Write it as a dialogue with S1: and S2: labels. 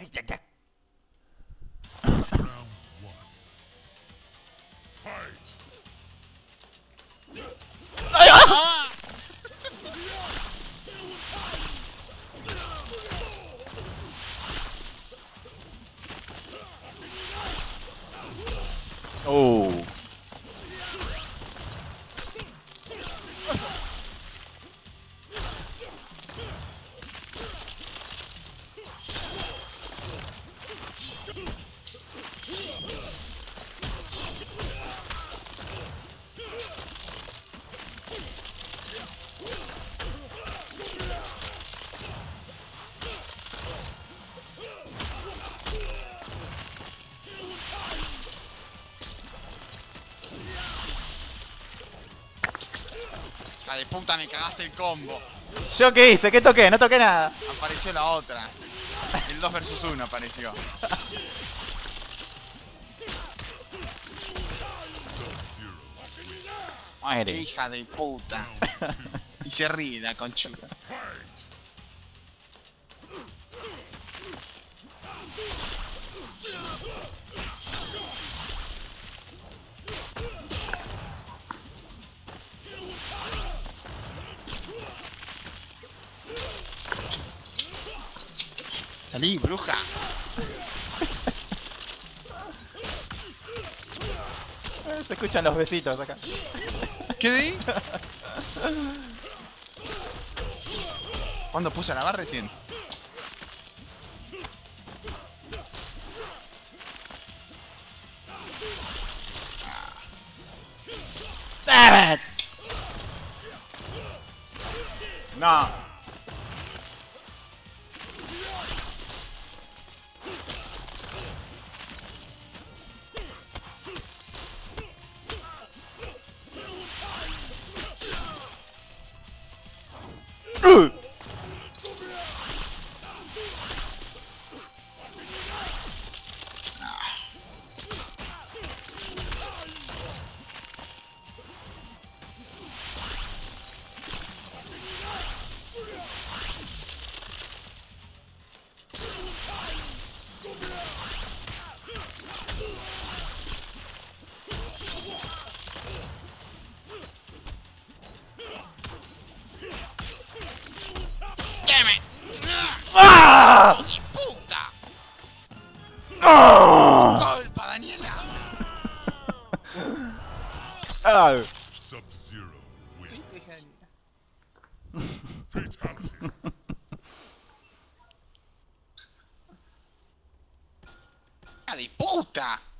S1: ¡Ay, ah!
S2: ¡Ah, de puta, me cagaste el combo!
S1: ¿Yo qué hice? ¿Qué toqué? No toqué nada.
S2: Apareció la otra. El 2 versus 1 apareció.
S1: Muere.
S2: Hija de puta. Y se ríe la conchuda. Salí, bruja.
S1: Se escuchan los besitos acá.
S2: ¿Qué di? ¿Cuándo puse a lavar recién?
S1: Damn it. No. ¡Ah!
S2: ¡Puta!
S1: ¡Ah!
S2: ¡Culpa, Daniela!
S1: ¡Ah!
S3: Sub-Zero wins.
S2: Sí, te dije Daniela.
S3: Fatality.
S2: ¡Ah, de puta!